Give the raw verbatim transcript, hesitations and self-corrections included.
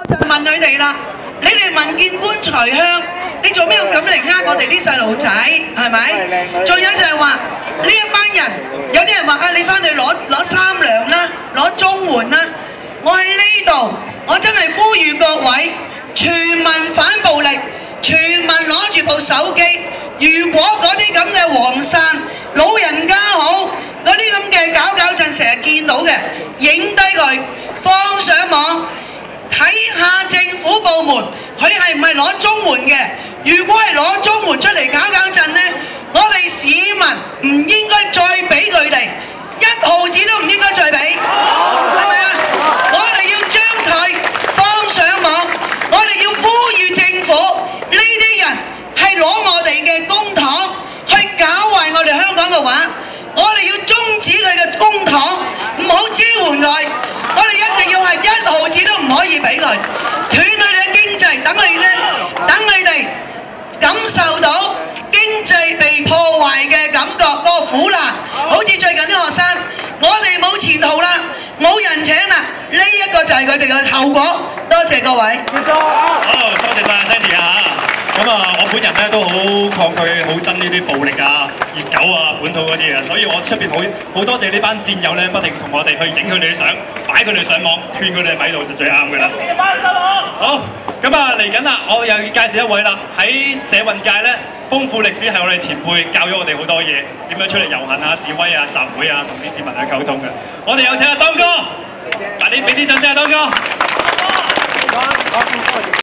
就問佢哋啦，你哋民建官財香，你做咩要咁嚟呃我哋啲細路仔？係咪？仲有就係話呢一班人，有啲人話啊，你翻去攞攞三糧啦，攞綜援啦。我喺呢度，我真係呼籲各位，全民反暴力，全民攞住部手機。如果嗰啲咁嘅黃傘老人家好，嗰啲咁嘅搞搞震成日見到嘅，影低佢放上網，睇下政府部門佢係唔係攞綜援嘅。如果係攞綜援出嚟搞搞震呢，我哋市民唔應該再俾佢哋一毫子都唔應該再俾，係咪啊？我哋要將佢放上網，我哋要呼籲政府呢啲人係攞我哋嘅公帑去搞壞我哋香港嘅話，我哋要終止佢嘅公帑，唔好支援佢。我哋一定要係一毫子都唔可以俾佢，斷佢哋嘅經濟，等佢咧，等佢哋感受到經濟被破壞嘅感覺，個苦難。好似最近啲學生，我哋冇前途啦，冇人請啦，呢一個就係佢哋嘅後果。多謝各位。 好，多謝晒 Sandy 啊嚇。咁啊，我本人咧都好抗拒、好憎呢啲暴力啊、熱狗啊、本土嗰啲啊，所以我出邊好好多謝呢班戰友咧，不停同我哋去影佢哋嘅相，擺佢哋上網，勸佢哋喺度就最啱嘅啦。好，咁啊嚟緊啦，我又要介紹一位啦。喺社運界咧，豐富歷史係我哋前輩教咗我哋好多嘢，點樣出嚟遊行啊、示威啊、集會啊，同啲市民去溝通嘅。我哋有請阿當哥，嗱你俾啲掌聲啊，當哥。